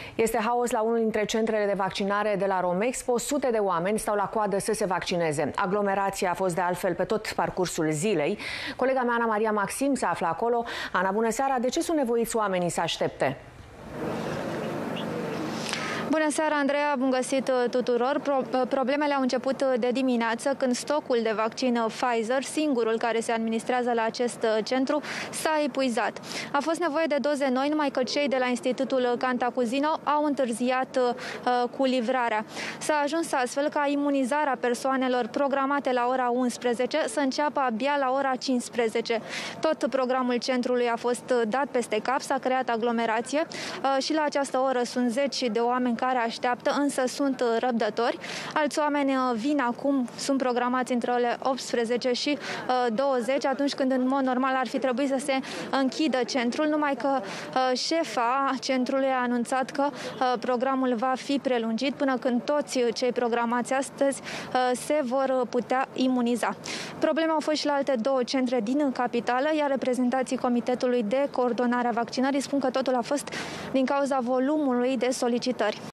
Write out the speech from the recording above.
Este haos la unul dintre centrele de vaccinare de la Romexpo. Sute de oameni stau la coadă să se vaccineze. Aglomerația a fost de altfel pe tot parcursul zilei. Colega mea, Ana Maria Maxim, se află acolo. Ana, bună seara! De ce sunt nevoiți oamenii să aștepte? Bună seara, Andreea! Bun găsit tuturor! Problemele au început de dimineață, când stocul de vaccin Pfizer, singurul care se administrează la acest centru, s-a epuizat. A fost nevoie de doze noi, numai că cei de la Institutul Cantacuzino au întârziat cu livrarea. S-a ajuns astfel ca imunizarea persoanelor programate la ora 11 să înceapă abia la ora 15. Tot programul centrului a fost dat peste cap, s-a creat aglomerație și la această oră sunt zeci de oameni care așteaptă, însă sunt răbdători. Alți oameni vin acum, sunt programați între ore 18 și 20, atunci când în mod normal ar fi trebuit să se închidă centrul, numai că șefa centrului a anunțat că programul va fi prelungit până când toți cei programați astăzi se vor putea imuniza. Probleme au fost și la alte două centre din capitală, iar reprezentanții Comitetului de Coordonare a Vaccinării spun că totul a fost din cauza volumului de solicitări.